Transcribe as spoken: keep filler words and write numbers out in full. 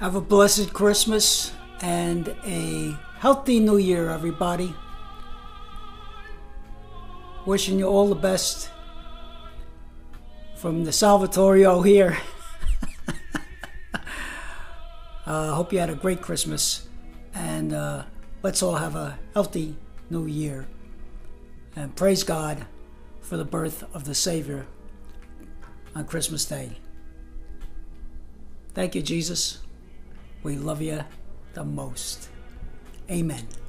Have a blessed Christmas and a healthy New Year, everybody. Wishing you all the best from the Salvatorio here. uh, hope you had a great Christmas, and uh, let's all have a healthy New Year. And praise God for the birth of the Savior on Christmas Day. Thank you, Jesus. We love you the most. Amen.